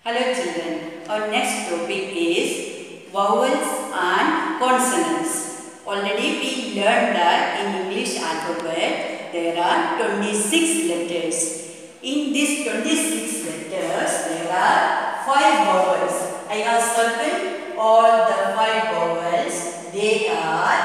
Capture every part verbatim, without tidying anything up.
Hello children, our next topic is vowels and consonants. Already we learned that in English alphabet there are twenty-six letters. In these twenty-six letters there are five vowels. I have circled all the five vowels. They are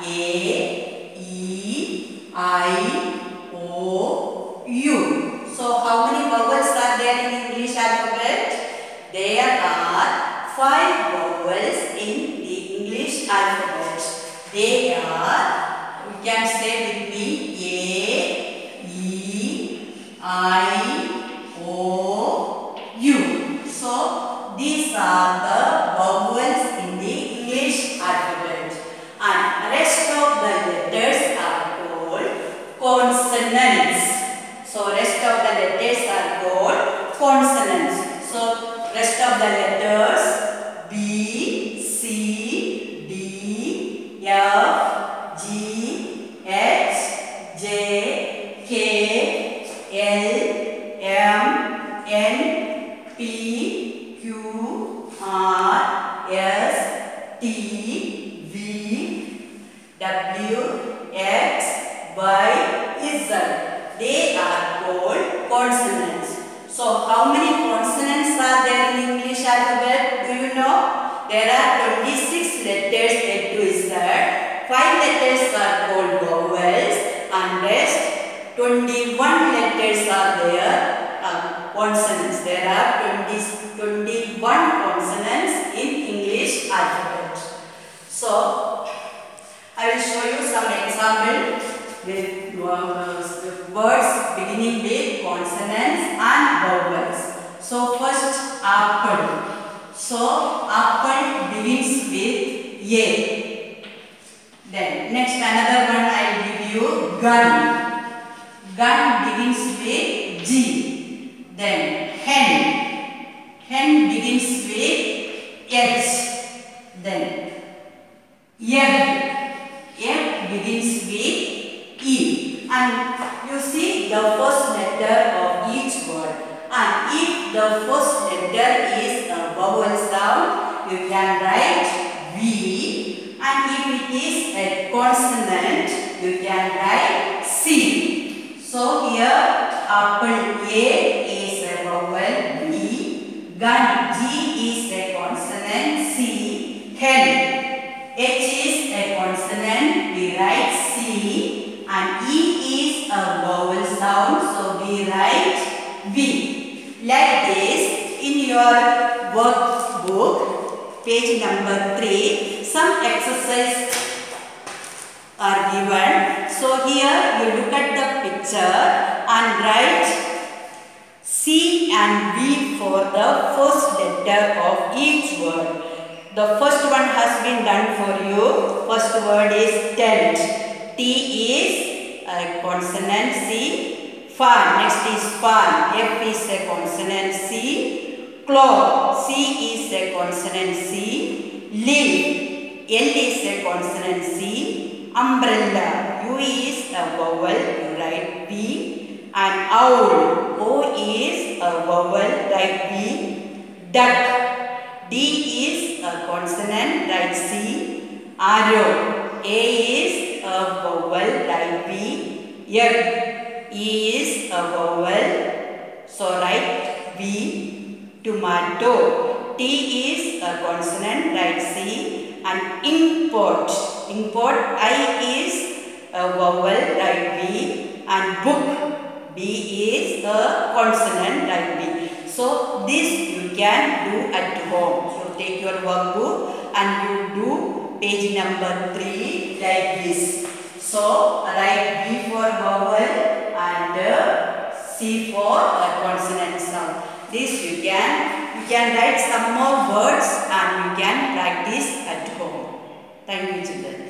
A, E, I, O, U. So how many vowels are there in English alphabet? There are five vowels in the English alphabet. They are, you can say with me, A, E, I, O, U. So these are the vowels in the English alphabet. And rest of the letters are called consonants. So rest of the letters are called consonants. So rest of the letters B, C, D, F, G, H, J, K, L, M, N, P, Q, R, S, T, V, W, X, Y, Z. They are called consonants. So how many consonants are there in English alphabet? Do you know? There are twenty-six letters A to Z. five letters are called vowels and rest twenty-one letters are there uh, consonants. There are twenty, twenty-one consonants in English alphabet. So I will show you some example with uh, words beginning with consonants and vowels. So first apple. So apple begins with A. Then next another one I will give you gun. Gun begins with G. Then hen. Hen begins with H. Then egg. Egg begins with E. And you see the first letter of each word. And if the first letter is a vowel sound, you can write V. And if it is a consonant, you can write C. So here apple A is a vowel B. Gun G is a consonant C. Hen H is a consonant, we write C. And E is a vowel sound, so we write V. Like this, in your workbook, page number three, some exercise are given. So here you look at the picture and write C and V for the first letter of each word. The first one has been done for you. First word is tent. T is a consonant C. Fan. Next is fan. F is a consonant C. Claw. C is a consonant C. Leaf. L is a consonant C. Umbrella. U is a vowel. You write V. And owl. O is a vowel. Write V. Duck. D is a consonant. Write C. Arrow. A is a vowel, write V. Egg. E is a vowel, so write V. Tomato. T is a consonant, write C. And import. Import. I is a vowel, write V. And book. B is a consonant, write B. So this you can do at home. So take your workbook and you do page number three like this. So write B for vowel and uh, C for uh, consonant sound. This you can you can write some more words and you can practice at home. Thank you children.